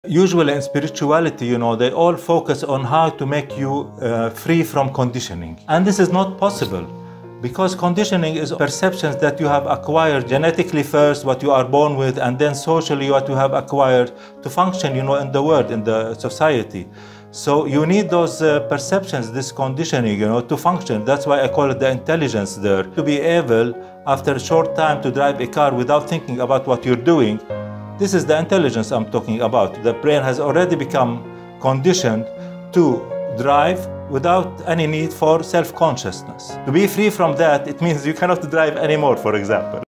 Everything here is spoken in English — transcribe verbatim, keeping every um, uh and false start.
Usually in spirituality, you know, they all focus on how to make you uh, free from conditioning. And this is not possible, because conditioning is perceptions that you have acquired genetically first, what you are born with, and then socially what you have acquired to function, you know, in the world, in the society. So you need those uh, perceptions, this conditioning, you know, to function. That's why I call it the intelligence there. To be able, after a short time, to drive a car without thinking about what you're doing. This is the intelligence I'm talking about. The brain has already become conditioned to drive without any need for self-consciousness. To be free from that, it means you cannot drive anymore, for example.